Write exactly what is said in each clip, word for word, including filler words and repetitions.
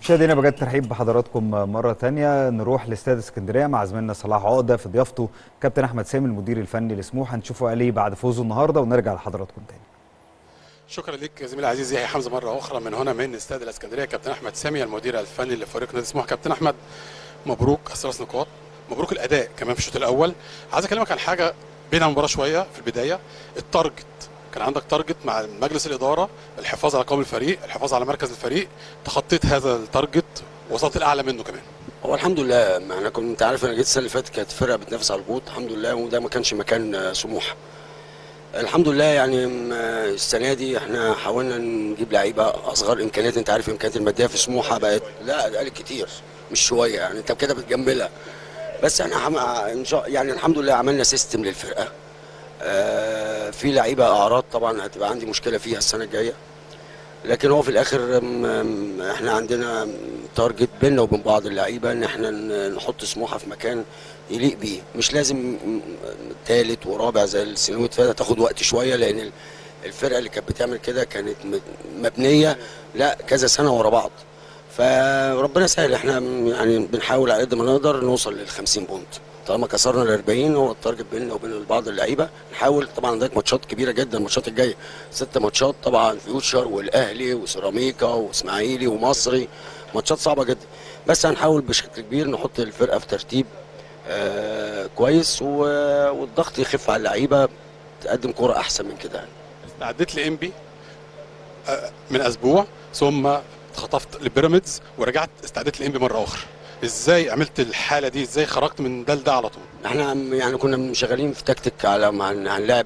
مشاهدينا بجد ترحيب بحضراتكم مرة تانية. نروح لاستاد اسكندرية مع زميلنا صلاح عقدة في ضيافته كابتن أحمد سامي المدير الفني لسموحة، هنشوفه قال ايه بعد فوزه النهارده ونرجع لحضراتكم تاني. شكرا لك زميلي العزيز يحيى حمزة مرة أخرى من هنا من استاد الاسكندرية. كابتن أحمد سامي المدير الفني لفريق نادي سموحة. كابتن أحمد مبروك الثلاث نقاط، مبروك الأداء كمان في الشوط الأول. عايز أكلمك عن حاجة بين المباراة شوية في البداية. التارجت كان عندك تارجت مع مجلس الإدارة، الحفاظ على قوام الفريق، الحفاظ على مركز الفريق، تخطيت هذا التارجت وصلت الأعلى منه كمان. هو الحمد لله، انا كنت انت عارف انا جيت السنه اللي فاتت كانت فرقه بتنافس على الهبوط الحمد لله، وده ما كانش مكان سموحه. الحمد لله يعني السنه دي احنا حاولنا نجيب لعيبه اصغر امكانيات. انت عارف الامكانيات الماديه في سموحه بقت لا قلت كتير مش شويه، يعني انت كده بتجملها. بس احنا حم... ان شاء يعني الحمد لله عملنا سيستم للفرقه. آه في لعيبه اعراض طبعا هتبقى عندي مشكله فيها السنه الجايه، لكن هو في الاخر احنا عندنا تارجت بيننا وبين بعض اللعيبه ان احنا نحط سموحه في مكان يليق بيه. مش لازم ثالث ورابع زي السنين اللي فاتت، تاخد وقت شويه، لان الفرقه اللي كانت بتعمل كده كانت مبنيه لا كذا سنه ورا بعض. فربنا سهل، احنا يعني بنحاول على قد ما نقدر نوصل لل خمسين بونت. طالما كسرنا ال أربعين هو التارجت بيننا وبين بعض اللعيبه. نحاول طبعا، عندك ماتشات كبيره جدا الماتشات الجايه، ست ماتشات طبعا، فيوتشر والاهلي وسيراميكا واسماعيلي ومصري، ماتشات صعبه جدا. بس هنحاول بشكل كبير نحط الفرقه في ترتيب آه كويس، والضغط يخف على اللعيبه تقدم كوره احسن من كده. استعديت لإنبي من اسبوع، ثم اتخطفت لبيراميدز ورجعت استعديت لإنبي مره اخرى. ازاي عملت الحاله دي؟ ازاي خرجت من ده لده على طول؟ احنا يعني كنا شغالين في تكتيك على ما هنلاعب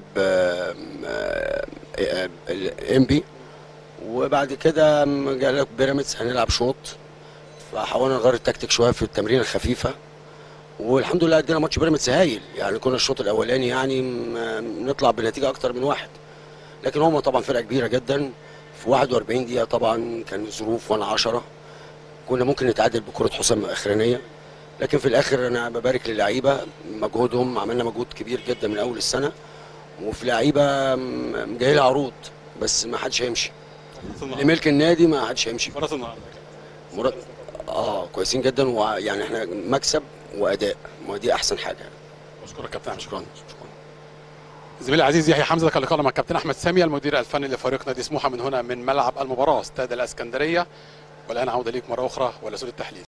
انبي، وبعد كده جالك بيراميدز هنلعب شوط، فحاولنا نغير التكتيك شويه في التمرين الخفيفه، والحمد لله ادينا ماتش بيراميدز هايل. يعني كنا الشوط الاولاني يعني نطلع بنتيجه اكتر من واحد، لكن هم طبعا فرقه كبيره جدا. في واحد وأربعين دقيقه طبعا كان ظروف وانا عشرة، كنا ممكن نتعادل بكره حسام اخرانيه، لكن في الاخر انا ببارك للعيبه مجهودهم. عملنا مجهود كبير جدا من اول السنه، وفي لعيبه جاي لها عروض بس ما حدش هيمشي لملك النادي، ما حدش هيمشي. فرص النهارده مراد اه كويسين جدا، ويعني احنا مكسب واداء، ما دي احسن حاجه. بشكرك كابتن. شكرا شكرا. زميلي العزيز يحيى حمزة، كان لقاءنا مع الكابتن احمد سامي المدير الفني لفريق نادي سموحه من هنا من ملعب المباراه استاد الاسكندريه. والان عوده ليك مره اخرى ولا سود التحليل.